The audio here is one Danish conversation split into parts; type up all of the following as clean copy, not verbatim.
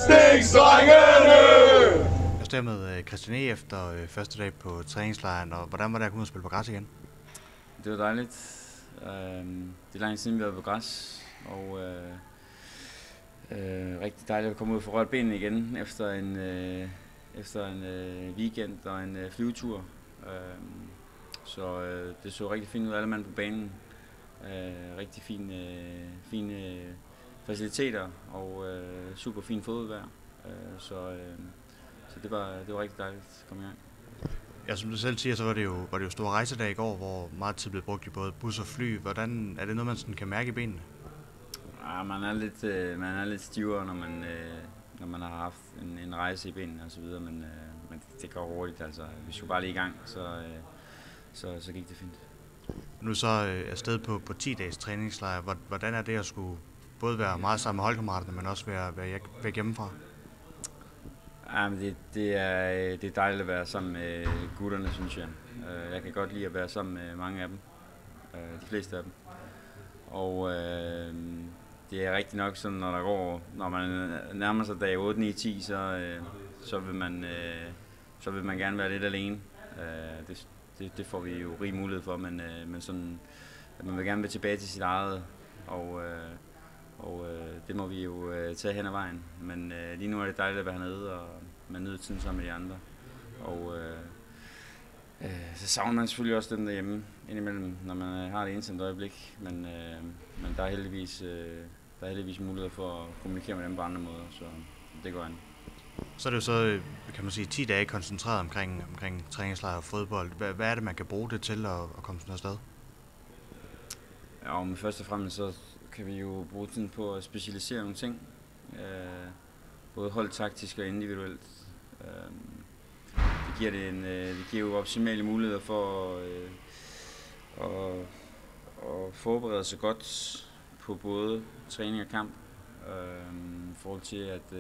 Fæstningsdrengene! Jeg står med Christian E. efter første dag på træningslejren, og hvordan var det at komme ud og spille på græs igen? Det var dejligt. Det er lang siden, vi har været på græs, og rigtig dejligt at komme ud og få rørt benene igen efter en weekend og en flyvetur. Så det så rigtig fint ud, alle mand på banen. Rigtig fine faciliteter og super fin fodboldvejr. Så det var rigtig dejligt at komme i gang. Ja, som du selv siger, så var det jo store rejsedag i går, hvor meget tid blev brugt i både bus og fly. Hvordan er det noget, man sådan kan mærke i benene? Ja, man er lidt stivere, når man har haft en rejse i benene og så videre, men det går hurtigt. Altså, vi skulle bare lige i gang, så gik det fint. Nu er så afsted på 10 dages træningslejr. Hvordan er det at skulle både være meget sammen med holdkammeraterne, men også være væk hjemmefra? Ja, men det er dejligt at være sammen med gutterne, synes jeg. Jeg kan godt lide at være sammen med mange af dem, de fleste af dem. Og det er rigtig nok sådan, når man nærmer sig dag 8, 9, 10, så vil man gerne være lidt alene. Det får vi jo rig mulighed for, men sådan, at man vil gerne være tilbage til sit eget, og det må vi jo tage hen ad vejen. Men lige nu er det dejligt at være hernede, og man nyder tiden sammen med de andre. Og så savner man selvfølgelig også dem derhjemme indimellem, når man har det ensomt øjeblik. Men der er heldigvis mulighed for at kommunikere med dem på andre måder, så det går an. Så er det jo så, kan man sige, 10 dage koncentreret omkring træningslejr og fodbold. Hvad er det, man kan bruge det til at komme sådan afsted? Ja, men først og fremmest så kan vi jo bruge tiden på at specialisere nogle ting. Både holdtaktisk og individuelt. Det giver jo optimale muligheder for at forberede sig godt på både træning og kamp. I forhold til at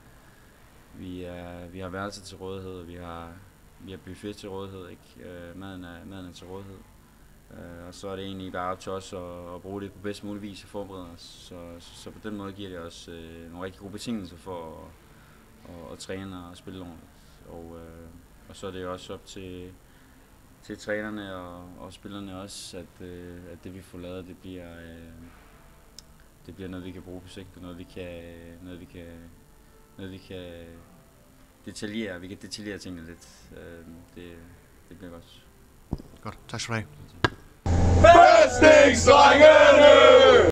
vi har værelser til rådighed, og vi har buffet til rådighed, ikke? Maden er til rådighed. Og så er det egentlig bare op til os at bruge det på bedst mulig vis og forberede os. Så på den måde giver det os nogle rigtig gode betingelser for at træne og spille ordentligt. Og så er det jo også op til trænerne og spillerne også, at det vi får lavet, det bliver noget vi kan bruge på sigt, og noget vi kan detaljere. Vi kan detaljere tingene lidt. Det bliver godt. Godt, tak skal du have. Fæstningsdrengene!